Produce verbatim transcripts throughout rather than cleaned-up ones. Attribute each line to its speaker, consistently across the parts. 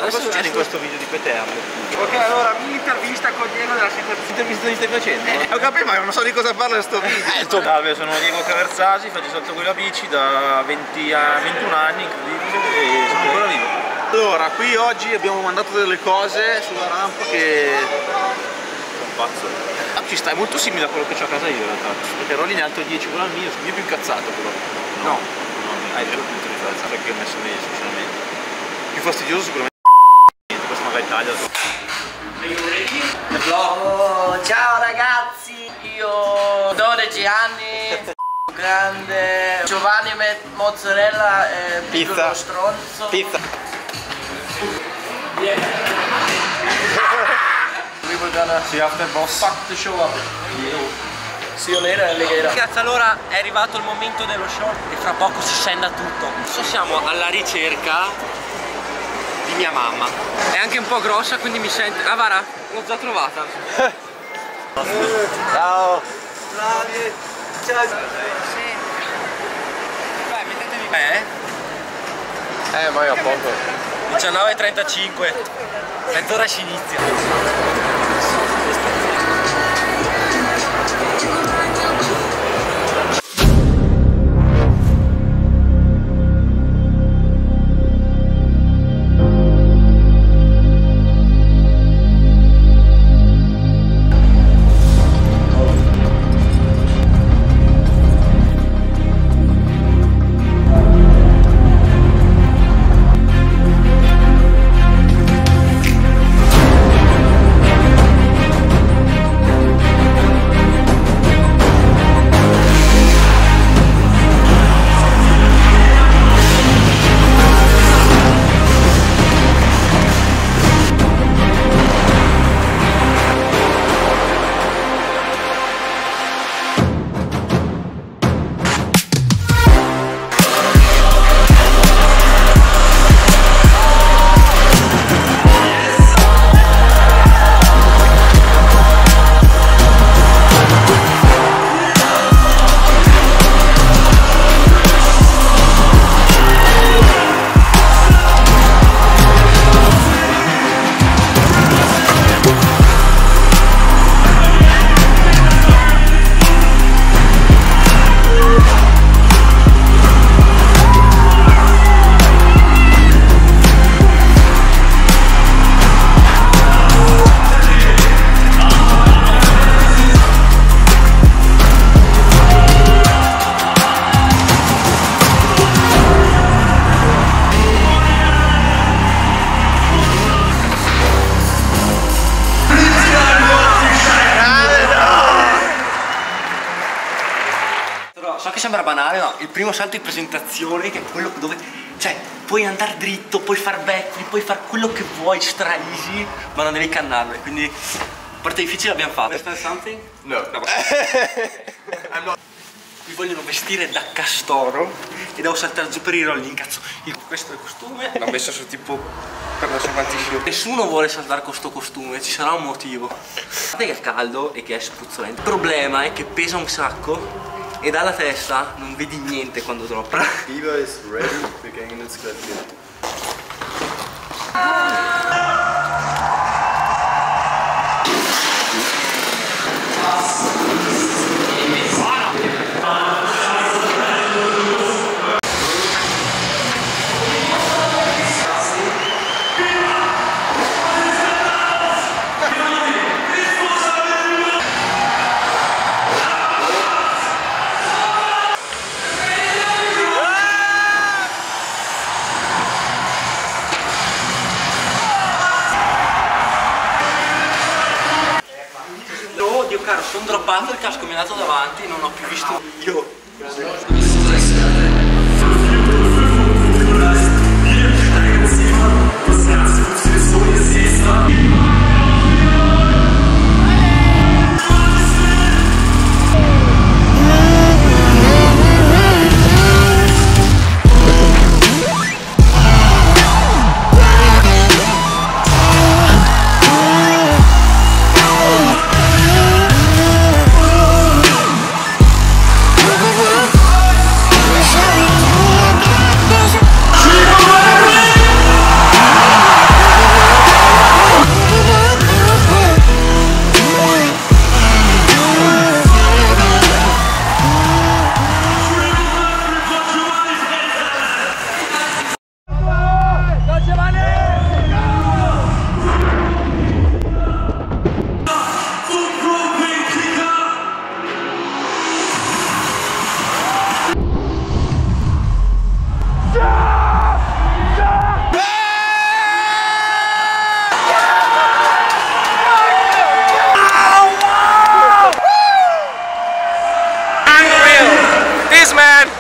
Speaker 1: cosa succede in questo video di Peterlo?
Speaker 2: Ok, allora, mini intervista con Diego della situazione.
Speaker 1: Intervista che stai facendo?
Speaker 2: Eh, ho capito, ma non so di cosa parla questo video.
Speaker 1: Eh, tu... Salve, sono Diego Caverzasi, faccio salto con la bici da venti a ventuno anni, incredibile, e sono ancora vivo.
Speaker 2: Allora, qui oggi abbiamo mandato delle cose sulla rampa che...
Speaker 1: Un pazzo. Ah, ci sta, è molto simile a quello che ho a casa io in realtà. Perché ero lì in alto dieci con la mia, sono io più incazzato però.
Speaker 2: No,
Speaker 1: no, no, hai due punti di forza perché ho messo meglio sinceramente. Più fastidioso sicuramente. Questo magari taglia.
Speaker 3: Oh, ciao ragazzi, io dodici anni, grande, Giovanni mozzarella e piccolo stronzo.
Speaker 2: Pizza.
Speaker 3: Yeah. We were gonna
Speaker 1: See after boss.
Speaker 3: fuck the show up. See you later, alligator.
Speaker 4: Ragazzi, allora è arrivato il momento dello show e fra poco si scenda tutto. Adesso siamo alla ricerca di mia mamma. È anche un po' grossa, quindi mi sente... Ah, Vara, l'ho già trovata.
Speaker 2: Ciao.
Speaker 3: Ciao.
Speaker 4: Beh, mettetevi beh.
Speaker 2: Eh, ma io a poco.
Speaker 4: diciannove e trentacinque. Mezz'ora si inizia. So che sembra banale, ma il primo salto di presentazione, che è quello dove, cioè, puoi andare dritto, puoi far backflip, puoi fare quello che vuoi, stra easy, ma non devi cannarle, quindi parte difficile l'abbiamo fatta. Understand something?
Speaker 1: No.
Speaker 4: No. Mi vogliono vestire da castoro e devo saltare giù per i rolling, cazzo. Il, questo è il costume.
Speaker 1: L'ho messo su tipo per la sovrantisce.
Speaker 4: Nessuno vuole saltare con sto costume, ci sarà un motivo. Guardate che è caldo e che è spruzzolento. Il problema è che pesa un sacco e dalla testa non vedi niente quando droppa.
Speaker 5: Eva is ready, wir gehen ins Kräfte.
Speaker 4: Dio caro, sono droppato, il casco mi è andato davanti, non ho più visto io.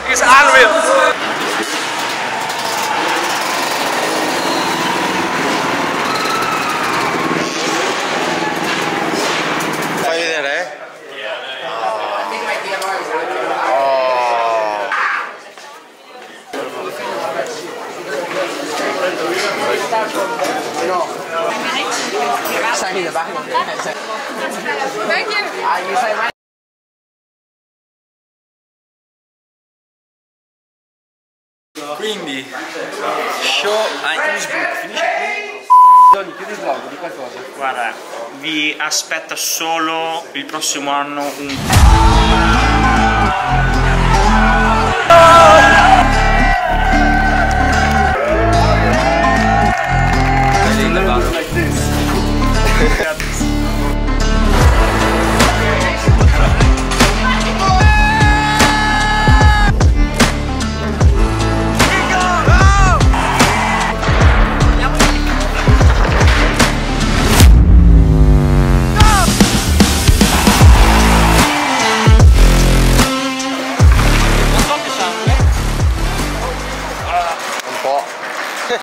Speaker 3: It's unreal.
Speaker 2: Fai vedere, eh?
Speaker 6: Thank you.
Speaker 4: Quindi, show a Innsbruck, finisce qui. Tony, chiudi il vlog di qualcosa.
Speaker 1: Guarda, vi aspetta solo il prossimo anno un...